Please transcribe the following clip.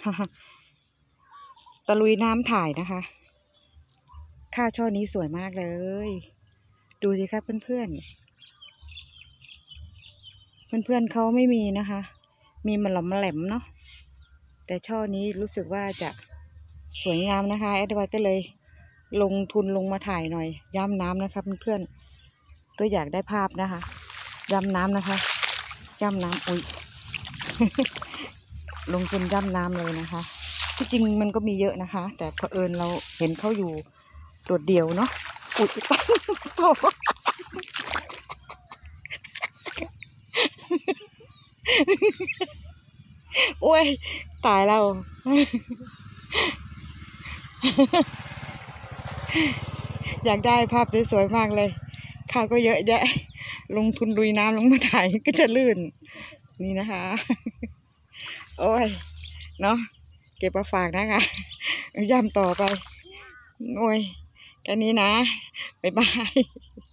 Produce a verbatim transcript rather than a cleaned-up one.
ตะลุยน้ำถ่ายนะคะค่าช่อนี้สวยมากเลย ดูสิครับเพื่อนๆเพื่อนๆเขาไม่มีนะคะ มีมะหล่อมมะแหลมเนาะแต่ช่อนี้รู้สึกว่าจะสวยงามนะคะแอดไวก็เลยลงทุนลงมาถ่ายหน่อยย่ำน้ำนะคะเพื่อนๆก็อยากได้ภาพนะคะย่ำน้ำนะคะย่ำน้ำอุ้ย ลงทุนย่ำน้ำเลยนะคะที่จริงมันก็มีเยอะนะคะแต่เผอิญเราเห็นเขาอยู่โดดเดี่ยวเนาะอุ้ย โอ้ยตายแล้ว อยากได้ภาพสวยๆมากเลยค่าก็เยอะแยะลงทุนลุยน้ำลงมาถ่ายก็จะลื่นนี่นะคะ โอ้ยเนาะเก็บมาฝากนะคะย่ำต่อไปโอ้ยแค่นี้นะบ๊ายบาย